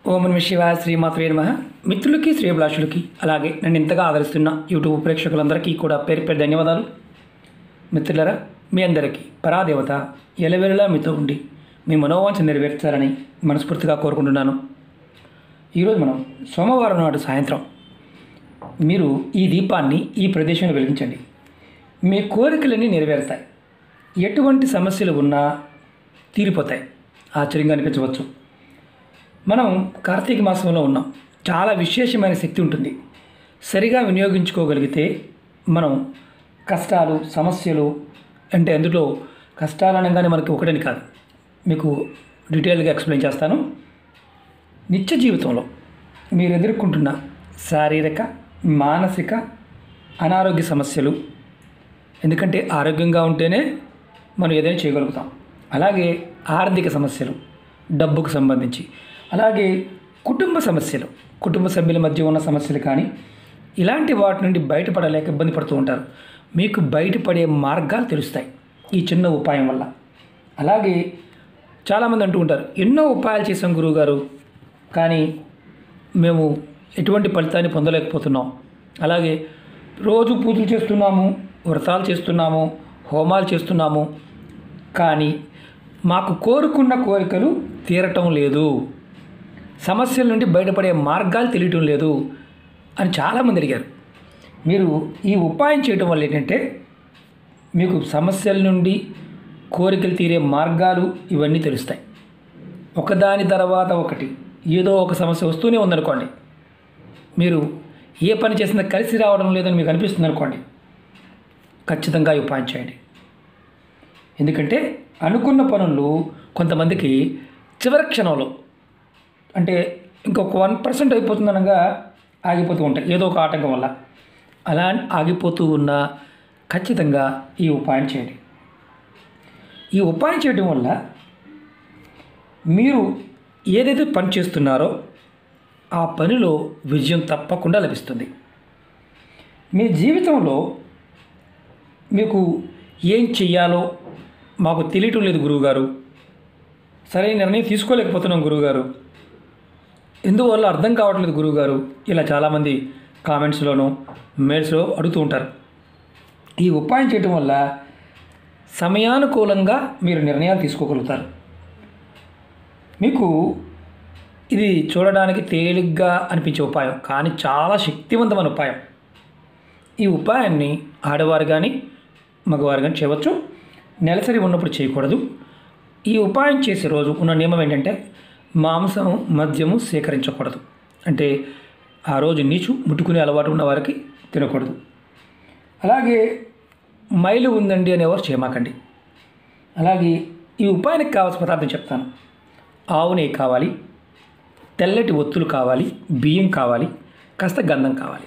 ఓం నమః శివాయ శ్రీమాత్రే నమః. మిత్రులకి శ్రేయభిలాషులకి అలాగే నన్ను ఇంతగా ఆదరిస్తున్న యూట్యూబ్ ప్రేక్షకులందరికీ కూడా పేరు పేరు ధన్యవాదాలు. మిత్రులరా, మీ అందరికీ పరాదేవత ఎలవేళలా మీతో ఉండి మీ మనోవాంఛ నెరవేర్చాలని మనస్ఫూర్తిగా కోరుకుంటున్నాను. ఈరోజు మనం సోమవారం నాడు సాయంత్రం మీరు ఈ దీపాన్ని ఈ ప్రదేశంలో వెలిగించండి. మీ కోరికలన్నీ నెరవేరుతాయి. ఎటువంటి సమస్యలు ఉన్నా తీరిపోతాయి. ఆశ్చర్యంగా అనిపించవచ్చు. మనం కార్తీక మాసంలో ఉన్నాం. చాలా విశేషమైన శక్తి ఉంటుంది. సరిగా వినియోగించుకోగలిగితే మనం కష్టాలు సమస్యలు అంటే అందులో కష్టాలు అనగానే మనకి ఒకటని కాదు, మీకు డీటెయిల్గా ఎక్స్ప్లెయిన్ చేస్తాను. నిత్య జీవితంలో మీరు ఎదుర్కొంటున్న శారీరక మానసిక అనారోగ్య సమస్యలు, ఎందుకంటే ఆరోగ్యంగా ఉంటేనే మనం ఏదైనా చేయగలుగుతాం. అలాగే ఆర్థిక సమస్యలు, డబ్బుకు సంబంధించి, అలాగే కుటుంబ సమస్యలు, కుటుంబ సభ్యుల మధ్య ఉన్న సమస్యలు కానీ ఇలాంటి వాటి నుండి బయటపడలేక ఇబ్బంది పడుతూ ఉంటారు. మీకు బయటపడే మార్గాలు తెలుస్తాయి ఈ చిన్న ఉపాయం వల్ల. అలాగే చాలామంది అంటూ ఉంటారు, ఎన్నో ఉపాయాలు చేసాం గురువుగారు, కానీ మేము ఎటువంటి ఫలితాన్ని పొందలేకపోతున్నాం. అలాగే రోజు పూజలు చేస్తున్నాము, వ్రతాలు చేస్తున్నాము, హోమాలు చేస్తున్నాము, కానీ మాకు కోరుకున్న కోరికలు తీరటం లేదు, సమస్యల నుండి బయటపడే మార్గాలు తెలియటం లేదు అని చాలామంది అడిగారు. మీరు ఈ ఉపాయం చేయటం వల్ల ఏంటంటే మీకు సమస్యల నుండి కోరికలు తీరే మార్గాలు ఇవన్నీ తెలుస్తాయి. ఒకదాని తర్వాత ఒకటి ఏదో ఒక సమస్య వస్తూనే ఉందనుకోండి, మీరు ఏ పని చేసినా కలిసి రావడం లేదని మీకు అనిపిస్తుంది అనుకోండి, ఖచ్చితంగా ఈ ఉపాయం చేయండి. ఎందుకంటే అనుకున్న పనులు కొంతమందికి చివరి క్షణంలో అంటే ఇంకొక 1% అయిపోతుందనగా ఆగిపోతూ ఉంటాయి ఏదో ఒక ఆటంకం వల్ల. అలా ఆగిపోతూ ఉన్నా ఖచ్చితంగా ఈ ఉపాయం చేయండి. ఈ ఉపాయం చేయడం వల్ల మీరు ఏదైతే పని చేస్తున్నారో ఆ పనిలో విజయం తప్పకుండా లభిస్తుంది. మీ జీవితంలో మీకు ఏం చెయ్యాలో మాకు తెలియటం లేదు గురువుగారు, సరైన నిర్ణయం తీసుకోలేకపోతున్నాం గురువుగారు, ఎందువల్ల అర్థం కావట్లేదు గురువుగారు, ఇలా చాలామంది కామెంట్స్లోనూ మెయిల్స్లో అడుగుతూ ఉంటారు. ఈ ఉపాయం చేయటం వల్ల సమయానుకూలంగా మీరు నిర్ణయాలు తీసుకోగలుగుతారు. మీకు ఇది చూడడానికి తేలిగ్గా అనిపించే ఉపాయం, కానీ చాలా శక్తివంతమైన ఉపాయం. ఈ ఉపాయాన్ని ఆడవారు కానీ మగవారు కానీ చేయవచ్చు. నెలసరి ఉన్నప్పుడు చేయకూడదు. ఈ ఉపాయం చేసే రోజు ఉన్న నియమం ఏంటంటే మాంసం మద్యము సేకరించకూడదు. అంటే ఆ రోజు నీచు ముట్టుకునే అలవాటు ఉన్న వారికి తినకూడదు. అలాగే మైలు ఉందండి అనేవారు చేయమాకండి. అలాగే ఈ ఉపాయానికి కావాల్సిన పదార్థం చెప్తాను. ఆవు నెయ్యి కావాలి, తెల్లటి ఒత్తులు కావాలి, బియ్యం కావాలి, కాస్త గంధం కావాలి.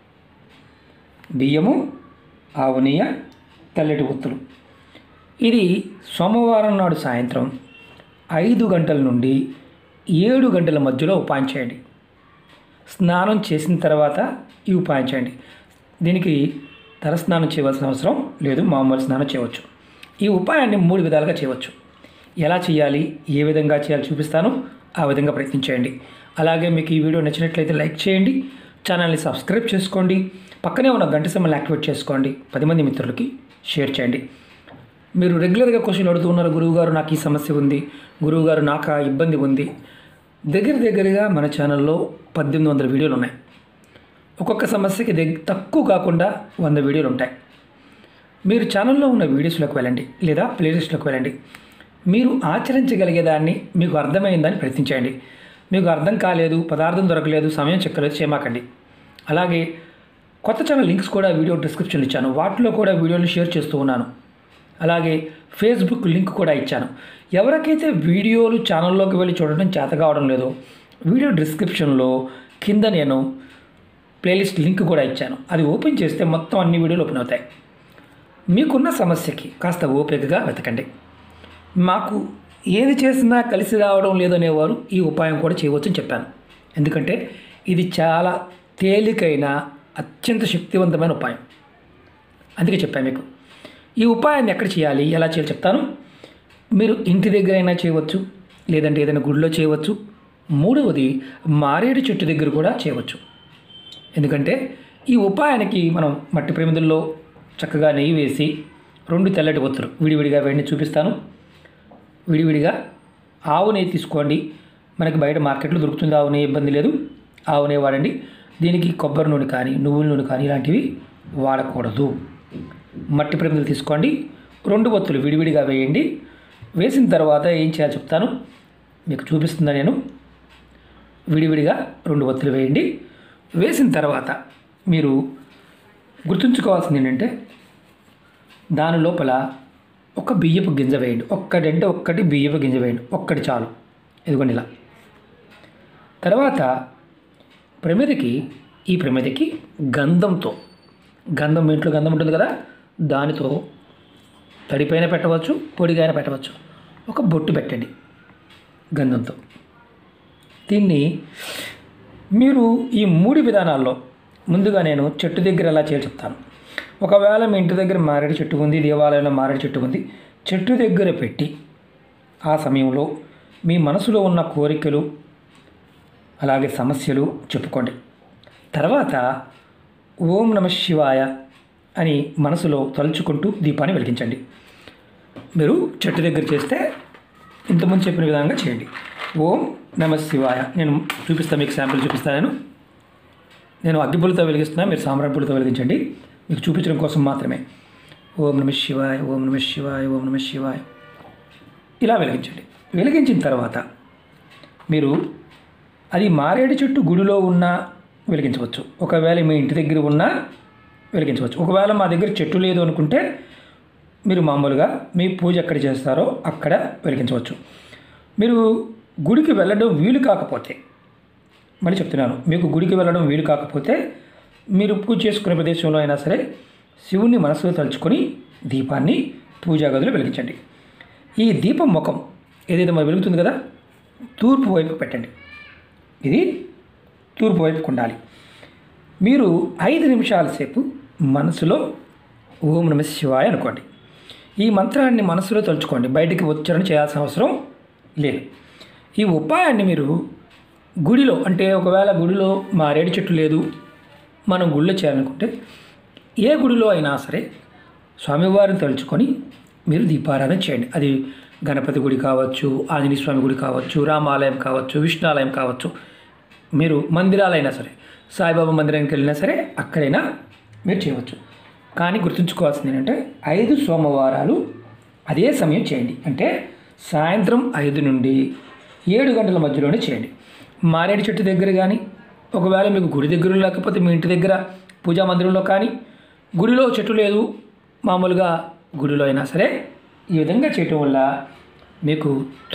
బియ్యము, ఆవు నెయ్యి, తెల్లటి ఒత్తులు. ఇది సోమవారం నాడు సాయంత్రం 5 గంటల నుండి 7 గంటల మధ్యలో ఉపాయం చేయండి. స్నానం చేసిన తర్వాత ఈ ఉపాయం చేయండి. దీనికి తలస్నానం చేయవలసిన అవసరం లేదు, మామూలు స్నానం చేయవచ్చు. ఈ ఉపాయాన్ని 3 విధాలుగా చేయవచ్చు. ఎలా చేయాలి, ఏ విధంగా చేయాలి చూపిస్తాను, ఆ విధంగా ప్రయత్నించేయండి. అలాగే మీకు ఈ వీడియో నచ్చినట్లయితే లైక్ చేయండి, ఛానల్ని సబ్స్క్రైబ్ చేసుకోండి, పక్కనే ఉన్న గంట సింబల్ని యాక్టివేట్ చేసుకోండి, 10 మంది మిత్రులకి షేర్ చేయండి. మీరు రెగ్యులర్గా క్వశ్చన్లు అడుగుతున్నారు, గురువుగారు నాకు ఈ సమస్య ఉంది, గురువుగారు నాకు ఆ ఇబ్బంది ఉంది. దగ్గరగా మన ఛానల్లో 1800 వీడియోలు ఉన్నాయి. ఒక్కొక్క సమస్యకి తక్కువ కాకుండా 100 వీడియోలు ఉంటాయి. మీరు ఛానల్లో ఉన్న వీడియోస్లోకి వెళ్ళండి లేదా ప్లేలిస్ట్లోకి వెళ్ళండి. మీరు ఆచరించగలిగేదాన్ని, మీకు అర్థమైందని ప్రయత్నించండి. మీకు అర్థం కాలేదు, పదార్థం దొరకలేదు, సమయం చెక్కలేదు చేయమాకండి. అలాగే కొత్త ఛానల్ లింక్స్ కూడా వీడియో డిస్క్రిప్షన్లో ఇచ్చాను, వాటిలో కూడా వీడియోలు షేర్ చేస్తూ ఉన్నాను. అలాగే ఫేస్బుక్ లింక్ కూడా ఇచ్చాను. ఎవరికైతే వీడియోలు ఛానల్లోకి వెళ్ళి చూడడం చేత కావడం లేదో, వీడియో డిస్క్రిప్షన్లో కింద నేను ప్లేలిస్ట్ లింక్ కూడా ఇచ్చాను. అది ఓపెన్ చేస్తే మొత్తం అన్ని వీడియోలు ఓపెన్ అవుతాయి. మీకున్న సమస్యకి కాస్త ఓపికగా వెతకండి. మాకు ఏది చేసినా కలిసి రావడం లేదనేవారు ఈ ఉపాయం కూడా చేయవచ్చని చెప్పాను. ఎందుకంటే ఇది చాలా తేలికైన అత్యంత శక్తివంతమైన ఉపాయం, అందుకే చెప్పాను మీకు. ఈ ఉపాయాన్ని ఎక్కడ చేయాలి, ఎలా చేయాలి చెప్తాను. మీరు ఇంటి దగ్గర అయినా చేయవచ్చు, లేదంటే ఏదైనా గుడిలో చేయవచ్చు, మూడవది మారేడు చెట్టు దగ్గర కూడా చేయవచ్చు. ఎందుకంటే ఈ ఉపాయానికి మనం మట్టి ప్రమిదల్లో చక్కగా నెయ్యి వేసి 2 తెల్లటి ఒత్తులు విడివిడిగా వేడిని చూపిస్తాను. విడివిడిగా ఆవు నెయ్యి తీసుకోండి. మనకి బయట మార్కెట్లో దొరుకుతుంది ఆవు నెయ్యి, ఇబ్బంది లేదు. ఆవు నెయ్యి వాడండి. దీనికి కొబ్బరి నూనె కానీ నువ్వుల నూనె కానీ ఇలాంటివి వాడకూడదు. మట్టి ప్రమిదలు తీసుకోండి. 2 ఒత్తులు విడివిడిగా వేయండి. వేసిన తర్వాత ఏం చేయాలో చెప్తాను, మీకు చూపిస్తుందా నేను. విడివిడిగా 2 ఒత్తులు వేయండి. వేసిన తర్వాత మీరు గుర్తుంచుకోవాల్సింది ఏంటంటే దాని లోపల ఒక బియ్యపు గింజ వేయండి. ఒక్కటి బియ్యపు గింజ వేయండి. ఒక్కటి చాలు. ఇదిగోండి ఇలా. తర్వాత ఈ ప్రమిదకి గంధంతో, గంధం ఇంట్లో గంధం ఉంటుంది కదా, దానితో తడిపైన పెట్టవచ్చు, పొడిగాన పెట్టవచ్చు. ఒక బొట్టు పెట్టండి గంధంతో. దీన్ని మీరు ఈ 3 విధానాల్లో ముందుగా నేను చెట్టు దగ్గర ఎలా చేయాలో చెప్తాను. ఒకవేళ మీ ఇంటి దగ్గర మారేడు చెట్టు ఉంది, దేవాలయంలో మారేడు చెట్టు ఉంది, చెట్టు దగ్గర పెట్టి ఆ సమయంలో మీ మనసులో ఉన్న కోరికలు అలాగే సమస్యలు చెప్పుకోండి. తర్వాత ఓం నమ శివాయ అని మనసులో తలుచుకుంటూ దీపాన్ని వెలిగించండి. మీరు చెట్టు దగ్గర చేస్తే ఇంతకుముందు చెప్పిన విధంగా చేయండి. ఓం నమ శివాయ. నేను చూపిస్తాను, మీకు శాంపిల్ చూపిస్తాను. నేను అగ్గిపుల్లతో వెలిగిస్తున్నాను, మీరు సాంబ్రాణిపుల్లతో వెలిగించండి. మీకు చూపించడం కోసం మాత్రమే. ఓం నమ శివాయ, ఓం నమ శివాయ, ఓం నమ శివాయ ఇలా వెలిగించండి. వెలిగించిన తర్వాత మీరు అది మారేడు చెట్టు గుడిలో ఉన్నా వెలిగించవచ్చు. ఒకవేళ మీ ఇంటి దగ్గర ఉన్నా వెలిగించవచ్చు. ఒకవేళ మా దగ్గర చెట్టు లేదు అనుకుంటే మీరు మామూలుగా మీ పూజ ఎక్కడ చేస్తారో అక్కడ వెలిగించవచ్చు. మీరు గుడికి వెళ్ళడం వీలు కాకపోతే, మళ్ళీ చెప్తున్నాను, మీకు గుడికి వెళ్ళడం వీలు కాకపోతే మీరు పూజ చేసుకునే ప్రదేశంలో అయినా సరే శివుణ్ణి మనసులో తలుచుకొని దీపాన్ని పూజా గదిలో వెలిగించండి. ఈ దీపం ముఖం ఏదైతే మరి వెలుగుతుంది కదా, తూర్పు వైపు పెట్టండి. ఇది తూర్పు వైపుకు ఉండాలి. మీరు 5 నిమిషాల సేపు మనసులో ఓం నమ శివాయ అనుకోండి. ఈ మంత్రాన్ని మనసులో తలుచుకోండి, బయటికి ఉచ్చారణ చేయాల్సిన అవసరం లేదు. ఈ ఉపాయాన్ని మీరు గుడిలో, అంటే ఒకవేళ గుడిలో మారేడు చెట్టు లేదు, మనం గుడిలో చేయాలనుకుంటే ఏ గుడిలో అయినా సరే స్వామివారిని తలుచుకొని మీరు దీపారాధన చేయండి. అది గణపతి గుడి కావచ్చు, ఆంజనేయ స్వామి గుడి కావచ్చు, రామాలయం కావచ్చు, విష్ణాలయం కావచ్చు, మీరు మందిరాలైనా సరే, సాయిబాబా మందిరానికి వెళ్ళినా సరే అక్కడైనా మీరు చేయవచ్చు. కానీ గుర్తుంచుకోవాల్సింది ఏంటంటే 5 సోమవారాలు అదే సమయం చేయండి. అంటే సాయంత్రం 5 నుండి 7 గంటల మధ్యలోనే చేయండి. మారేడు చెట్టు దగ్గర కానీ, ఒకవేళ మీకు గుడి దగ్గర లేకపోతే మీ ఇంటి దగ్గర పూజా మందిరంలో కానీ, గుడిలో చెట్టు లేదు మామూలుగా గుడిలో అయినా సరే ఈ విధంగా చేయటం వల్ల మీకు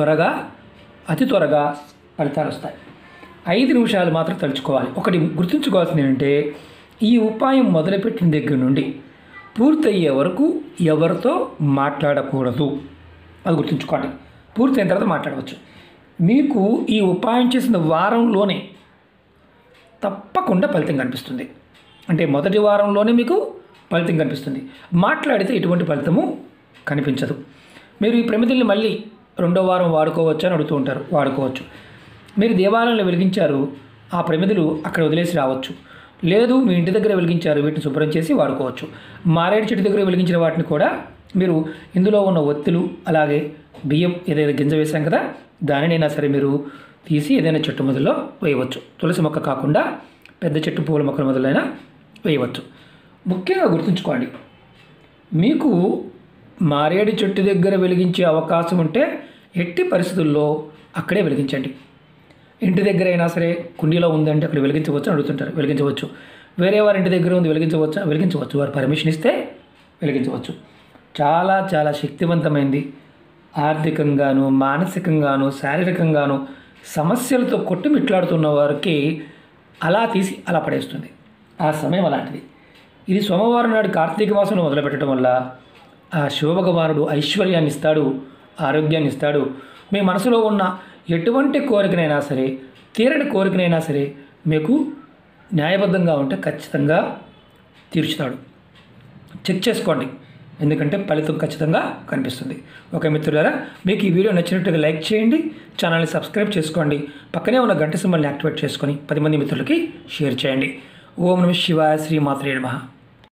అతి త్వరగా ఫలితాలు వస్తాయి. 5 నిమిషాలు మాత్రం తలుచుకోవాలి. ఒకటి గుర్తుంచుకోవాల్సింది ఏంటంటే ఈ ఉపాయం మొదలుపెట్టిన దగ్గర నుండి పూర్తయ్యే వరకు ఎవరితో మాట్లాడకూడదు. అది గుర్తుంచుకోండి. పూర్తయిన తర్వాత మాట్లాడవచ్చు. మీకు ఈ ఉపాయం చేసిన వారంలోనే తప్పకుండా ఫలితం కనిపిస్తుంది. అంటే మొదటి వారంలోనే మీకు ఫలితం కనిపిస్తుంది. మాట్లాడితే ఎటువంటి ఫలితము కనిపించదు. మీరు ఈ ప్రమిదల్ని మళ్ళీ 2వ వారం వాడుకోవచ్చు అని అడుగుతూ ఉంటారు. వాడుకోవచ్చు. మీరు దేవాలయంలో వెలిగించారు, ఆ ప్రమిదలు అక్కడ వదిలేసి రావచ్చు. లేదు మీ ఇంటి దగ్గర వెలిగించారు, వీటిని శుభ్రం చేసి వాడుకోవచ్చు. మారేడు చెట్టు దగ్గర వెలిగించిన వాటిని కూడా మీరు ఇందులో ఉన్న ఒత్తులు అలాగే బియ్యం ఏదైతే గింజ వేసాం కదా, దానినైనా సరే మీరు తీసి ఏదైనా చెట్టు మొదల్లో వేయవచ్చు. తులసి మొక్క కాకుండా పెద్ద చెట్టు పూల మొక్కల మొదలైనా వేయవచ్చు. ముఖ్యంగా గుర్తుంచుకోండి, మీకు మారేడు చెట్టు దగ్గర వెలిగించే అవకాశం ఉంటే ఎట్టి పరిస్థితుల్లో అక్కడే వెలిగించండి. ఇంటి దగ్గర అయినా సరే కుండీలో ఉందంటే అక్కడ వెలిగించవచ్చు అని అడుగుతుంటారు. వెలిగించవచ్చు. వేరే వారి ఇంటి దగ్గర ఉంది వెలిగించవచ్చు. వారు పర్మిషన్ ఇస్తే వెలిగించవచ్చు. చాలా చాలా శక్తివంతమైంది. ఆర్థికంగాను, మానసికంగాను, శారీరకంగాను సమస్యలతో కొట్టుమిట్లాడుతున్న వారికి అలా తీసి అలా పడేస్తుంది. ఆ సమయం అలాంటిది. ఇది సోమవారం నాడు కార్తీక మాసంలో మొదలుపెట్టడం వల్ల ఆ శివభగవానుడు ఐశ్వర్యాన్ని ఇస్తాడు, ఆరోగ్యాన్ని ఇస్తాడు. మీ మనసులో ఉన్న ఎటువంటి కోరికనైనా సరే, తీరని కోరికనైనా సరే మీకు న్యాయబద్ధంగా ఉంటే ఖచ్చితంగా తీర్చుతాడు. చెక్ చేసుకోండి. ఎందుకంటే ఫలితం ఖచ్చితంగా కనిపిస్తుంది. ఓకే మిత్రులారా, మీకు ఈ వీడియో నచ్చినట్టుగా లైక్ చేయండి, ఛానల్ని సబ్స్క్రైబ్ చేసుకోండి, పక్కనే ఉన్న గంట సింబల్ని యాక్టివేట్ చేసుకొని 10 మంది మిత్రులకి షేర్ చేయండి. ఓం నమః శివాయ, శ్రీమాత్రే నమః.